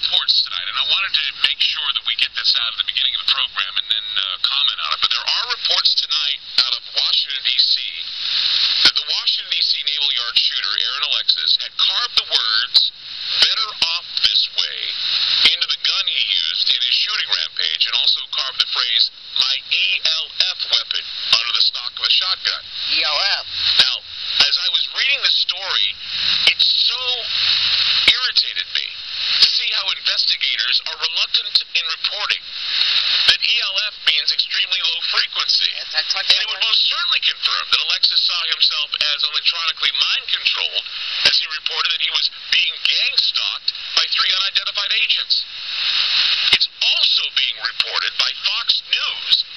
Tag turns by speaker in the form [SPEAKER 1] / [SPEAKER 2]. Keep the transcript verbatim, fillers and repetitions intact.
[SPEAKER 1] reports tonight, and I wanted to make sure that we get this out at the beginning of the program and then uh, comment on it. But there are reports tonight out of Washington, D C that the Washington, D C Naval Yard shooter, Aaron Alexis, had carved the words, "better off this way," into the gun he used in his shooting rampage, and also carved the phrase, "my E L F weapon," under the stock of a shotgun.
[SPEAKER 2] E L F.
[SPEAKER 1] Now, as I was reading the story, it so irritated me to see how investigators are reluctant in reporting that E L F means extremely low frequency.
[SPEAKER 2] Yes, I touched
[SPEAKER 1] and it would most certainly confirm that Alexis saw himself as electronically mind-controlled, as he reported that he was being gang-stalked by three unidentified agents. It's also being reported by Fox News